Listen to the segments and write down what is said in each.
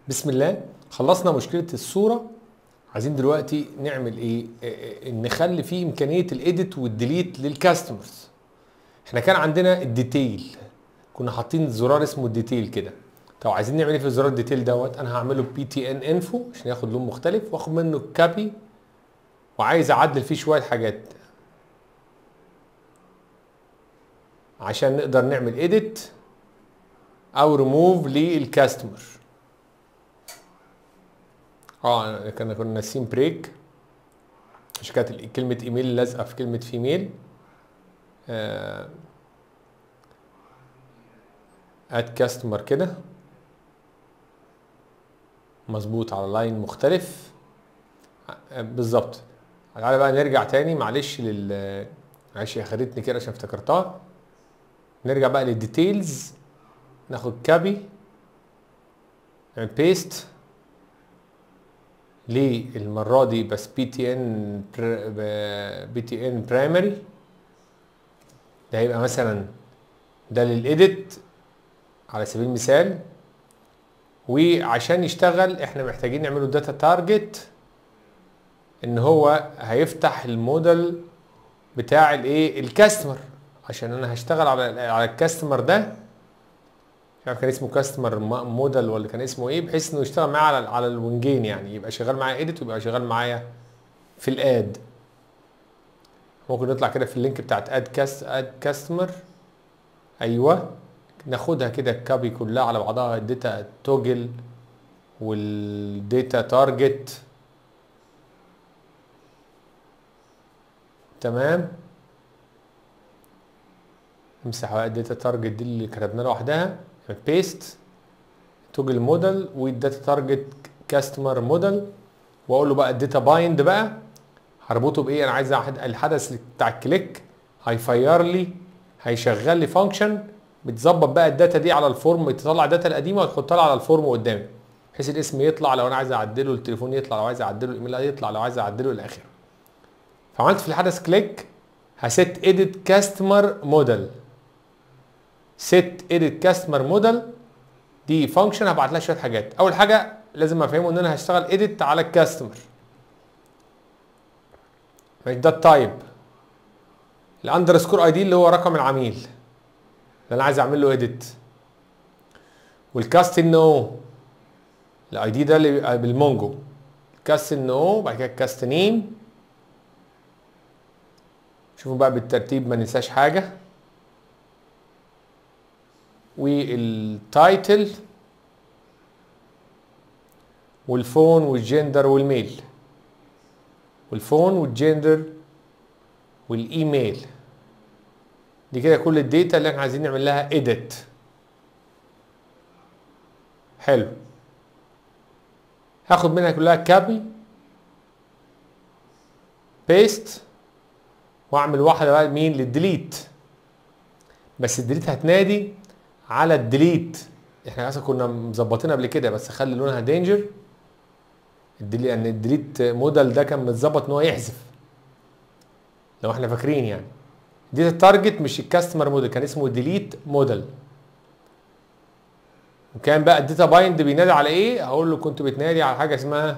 بسم الله. خلصنا مشكلة الصورة. عايزين دلوقتي نعمل ايه؟ نخلي فيه امكانية الايديت والديليت للكاستمرز. احنا كان عندنا الديتيل، كنا حاطين زرار اسمه الديتيل كده. طب عايزين نعمل ايه في زرار الديتيل دوت؟ انا هعمله بي تي ان انفو عشان ياخد لون مختلف، واخد منه كابي، وعايز اعدل فيه شوية حاجات عشان نقدر نعمل ايديت او ريموف للكاستمر. كنا ناسيين بريك، مش كانت كلمة ايميل لازقة في كلمة فيميل. اد كاستمر كده مظبوط على لاين مختلف بالظبط. تعالى بقى نرجع تاني، معلش معلش هي خدتني كده عشان افتكرتها. نرجع بقى للديتيلز، ناخد كابي، نعمل بيست للمرة دي بس بي تي ان برايمري. ده هيبقى مثلا ده للايديت على سبيل المثال. وعشان يشتغل احنا محتاجين نعمله داتا تارجت، ان هو هيفتح الموديل بتاع الايه الكاستمر، عشان انا هشتغل على الكاستمر ده. مش عارف كان اسمه كاستمر موديل ولا كان اسمه ايه، بحيث انه يشتغل معايا على الوينجين، يعني يبقى شغال معايا ايديت ويبقى شغال معايا في الاد. ممكن نطلع كده في اللينك بتاعت اد كاستمر. ايوه، ناخدها كده الكابي كلها على بعضها، الداتا توجل والداتا تارجت. تمام، امسح بقى الداتا تارجت دي اللي كتبناها لوحدها، بيست توجل موديل والداتا تارجت كاستمر موديل، واقول له بقى الداتا بايند بقى هربطه بايه. انا عايز الحدث بتاع الكليك هيفير لي، هيشغل لي فانكشن بتظبط بقى الداتا دي على الفورم، تطلع الداتا القديمه وتحطها على الفورم قدامي، بحيث الاسم يطلع لو انا عايز اعدله، التليفون يطلع لو عايز اعدله، الايميل يطلع لو عايز اعدله الى اخره. فعملت في الحدث كليك، هسيت اديت كاستمر موديل. سيت اديت كاستمر موديل دي فانكشن هبعت لها شويه حاجات. اول حاجه لازم افهمه ان انا هشتغل اديت على الكاستمر. مش ده التايب، الاندرسكور اي دي اللي هو رقم العميل اللي انا عايز اعمل له اديت، والكاست ان او الاي دي ده اللي بالمونجو، الكاست ان او، بعد كده الكاست نيم. شوفوا بقى بالترتيب ما ننساش حاجه. والتايتل والفون والجندر والميل، والفون والجندر والايميل. دي كده كل الداتا اللي احنا عايزين نعمل لها اديت. حلو، هاخد منها كلها كابي بيست، واعمل واحده بقى مين للديليت. بس الديليت هتنادي على الديليت، احنا اصلا كنا مظبطينها قبل كده، بس خلي لونها دينجر الديليت، لان الديليت موديل ده كان متظبط ان هو يحذف لو احنا فاكرين يعني. دي التارجت مش الكاستمر موديل، كان اسمه ديليت موديل. وكان بقى الداتا بايند بينادي على ايه؟ هقول له كنت بتنادي على حاجه اسمها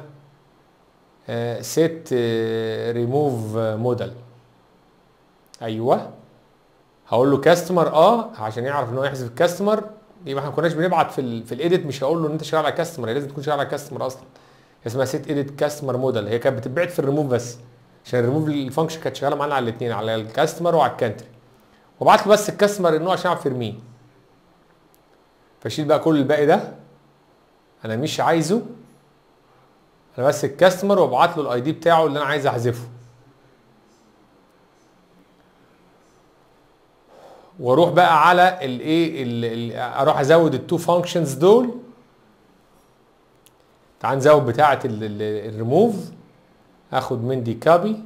سيت ريموف موديل. ايوه، هقول له كاستمر عشان يعرف ان هو يحذف الكاستمر. يبقى احنا ما كناش بنبعت في الايديت، مش هقول له ان انت شغال على كاستمر، لازم تكون شغال على كاستمر اصلا. اسمها سيت ايديت كاستمر موديل، هي كانت بتتبعت في الريموف بس، عشان الريموف الفانكشن كانت شغاله معانا على الاثنين، على الكاستمر وعلى الكانتري. وابعت له بس الكاستمر انه عشان اعرف ارميه. فاشيل بقى كل الباقي ده، انا مش عايزه، انا بس الكاستمر، وابعت له الاي دي بتاعه اللي انا عايز احذفه. واروح بقى على الايه، اروح ازود التو فانكشنز دول. تعال نزود بتاعه الريموف، اخد من دي كابي،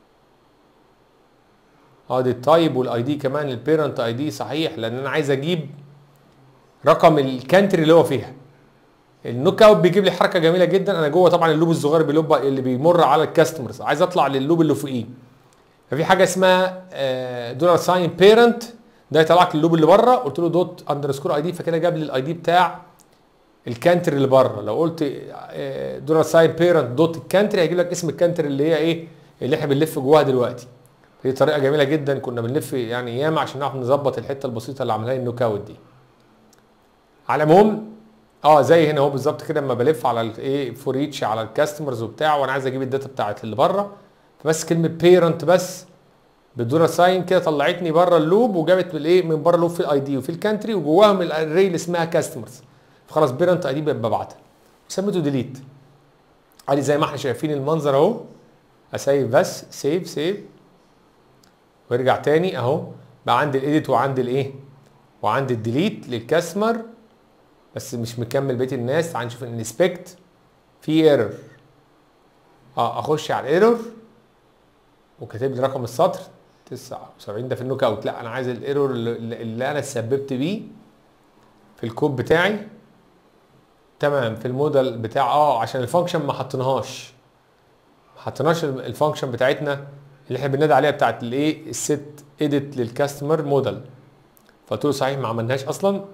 دي التايب والاي دي كمان، البيرنت اي دي صحيح، لان انا عايز اجيب رقم الكانتري اللي هو فيها. النوك اوت بيجيب لي حركه جميله جدا، انا جوه طبعا اللوب الصغير اللي بيمر على الكاستمرز، عايز اطلع لللوب اللي فوقيه. ففي حاجه اسمها دولار ساين بيرنت، ده يطلع لك اللوب اللي بره. قلت له دوت اندرسكور اي دي، فكده جاب لي الاي دي بتاع الكانتري اللي بره. لو قلت دولار ساين بيرنت دوت الكانتري هيجيب لك اسم الكانتري اللي هي ايه اللي احنا بنلف جواها دلوقتي. دي طريقه جميله جدا كنا بنلف يعني ياما عشان نعرف نظبط الحته البسيطه اللي عملها لي النوك اوت دي. على العموم زي هنا اهو بالظبط كده اما بلف على الايه فور ايتش على الكاستمرز وبتاع وانا عايز اجيب الداتا بتاعت اللي بره، فبس كلمه بيرنت بس بالدولار ساين كده طلعتني بره اللوب وجابت الايه من بره اللوب في الاي دي وفي الكانتري وجواهم الاري اللي اسمها كاستمرز. فخلاص بيرنت اي دي ببعتها وسميته ديليت عادي زي ما احنا شايفين المنظر اهو. اسيف بس سيف وارجع تاني اهو بقى عندي الايديت وعندي الايه وعندي الديليت للكاستمر بس مش مكمل بقيه الناس. تعال نشوف الانسبكت في ايرور. اخش على الايرور وكاتب لي رقم السطر 79 ده في النوك اوت. لا انا عايز الايرور اللي انا اتسببت بيه في الكود بتاعي. تمام في الموديل بتاع عشان الفانكشن ما حطيناهاش الفانكشن بتاعتنا اللي احنا بننادي عليها بتاعت الايه الست اديت للكاستمر موديل. فقلت له صحيح ما عملناش اصلا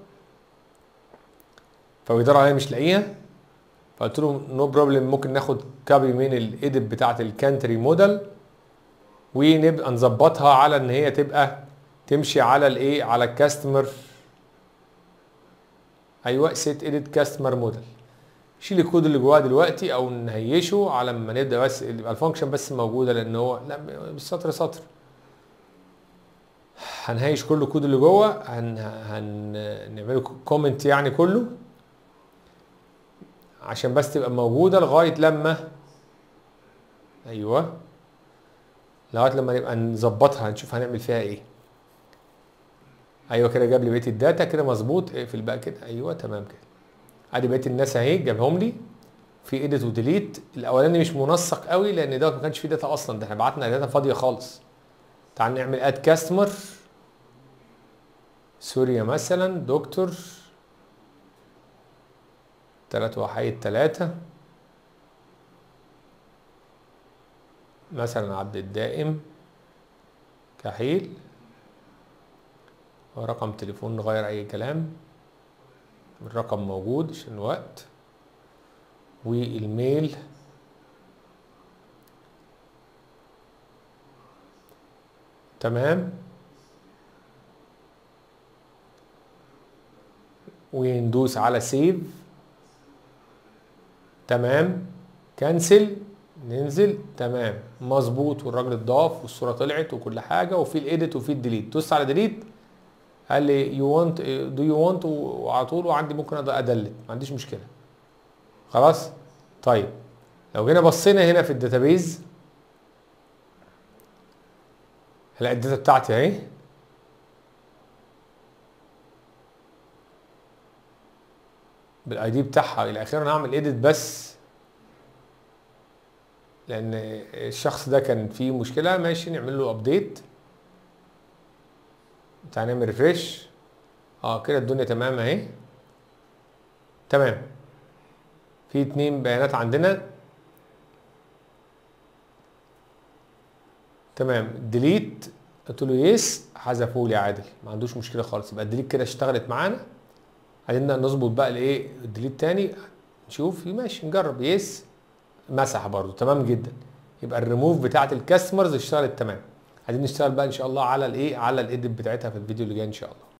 فبيدور عليها مش لاقيها. فقلت له نو بروبلم ممكن ناخد كابي من الايديت بتاعت الكانتري موديل ونبقى نظبطها على ان هي تبقى تمشي على الايه على الكاستمر. ايوه سيت اديت كاستمر موديل. شيل الكود اللي جواه دلوقتي او نهيشه على ما نبدا بس يبقى الفانكشن بس موجوده لان هو لا بالسطر سطر. هنهيش كل الكود اللي جوه هنعمله كومنت يعني كله عشان بس تبقى موجوده لغايه لما لغايه لما نبقى نظبطها نشوف هنعمل فيها ايه. كده جاب لي بقيه الداتا كده مظبوط. اقفل بقى كده تمام كده. ادي بقيه الناس اهي جابهم لي في ايديت وديليت. الاولاني مش منسق قوي لان ده ما كانش فيه داتا اصلا، ده احنا بعتنا داتا فاضيه خالص. تعال نعمل اد كاستمر سوريا مثلا دكتور 3 مثلا عبد الدائم كحيل ورقم تليفون نغير اي كلام الرقم موجود عشان الوقت والميل تمام وندوس على سيف تمام كنسل ننزل تمام مظبوط والراجل اتضاف والصوره طلعت وكل حاجه وفي الايديت وفي الديليت. دوست على ديليت قال لي دو يو وانت وعلى طول وعندي ممكن ادلت ما عنديش مشكله خلاص. طيب لو جينا بصينا هنا في الداتابيز هلاقي الداتا بتاعتي اهي بالاي دي بتاعها الى اخره. انا هعمل ايديت بس لان الشخص ده كان فيه مشكله. ماشي نعمل له ابديت. تعال نعمل ريفريش كده الدنيا تمام اهي تمام. في 2 بيانات عندنا تمام. ديليت قلت له يس حذفوا لي عادل ما عندوش مشكله خالص. يبقى الديليت كده اشتغلت معانا. عايزين نظبط بقى الايه الديليت تاني نشوف ماشي نجرب. يس مسح برضو تمام جدا. يبقى الريموف بتاعت الكاستمرز اشتغلت تمام. عايزين نشتغل بقى ان شاء الله على الايه على الايديت بتاعتها في الفيديو اللي جاي ان شاء الله.